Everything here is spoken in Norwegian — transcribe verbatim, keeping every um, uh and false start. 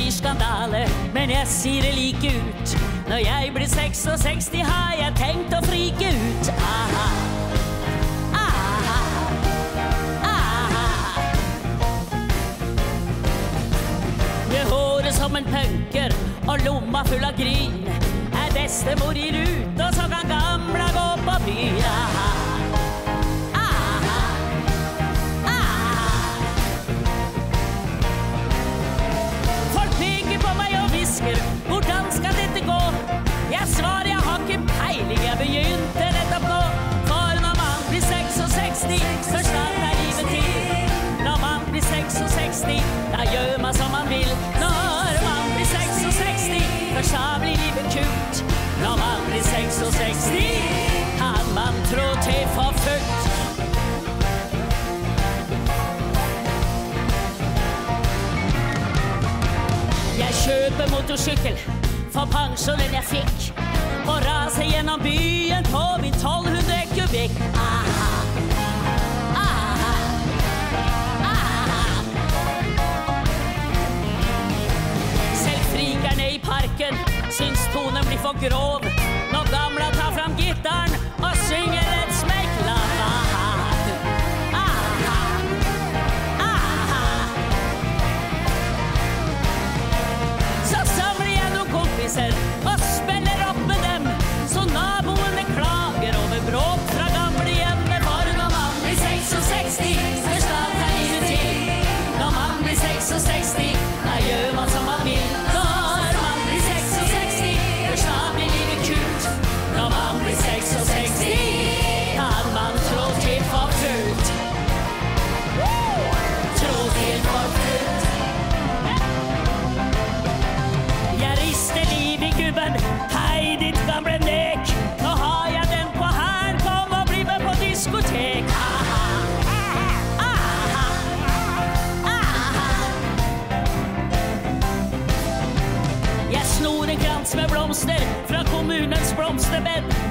blir skandale, men jeg sier det like ut. Når jeg blir seksogseksti har jeg tenkt å frike ut. Aha, aha, aha. Med håret som en punker og lomma full av gryn er bestemor i rute, og så kan gamla gå på byen. Aha. Hvordan skal dette gå? Jeg svarer, jeg har ikke peiling, jeg begynte nettopp nå. For når man blir seksogseksti, først da er livet til. Når man blir seksogseksti, da gjør man som man vil. Når man blir seksogseksti, først da blir livet kult. Når man blir seksogseksti, kan man trå til for fullt. Jeg kjøper motorsykkel for pensjonen jeg fikk, og raser gjennom byen på min tolv hundre kubikk. Aha, aha, aha. Selv frikerne i parken syns tonen blir for grov når gamla tar fram gittaren og synger et smekkland. Aha. Og spenner opp med dem, så naboene klager over bråk fra gamle hjemme. For når man blir seksogseksti, først da tar livet til. Når man blir seksogseksti, da gjør man som man vil. Når man blir seksogseksti, først da blir livet kult. Når man blir seksogseksti, kan man trå til for fullt. Trå til for fullt. Hei, ditt gamle nek, nå har jeg den på her, kom og bli med på diskotek. Aha, aha, aha. Jeg snor en krans med blomster fra kommunens blomsterbed.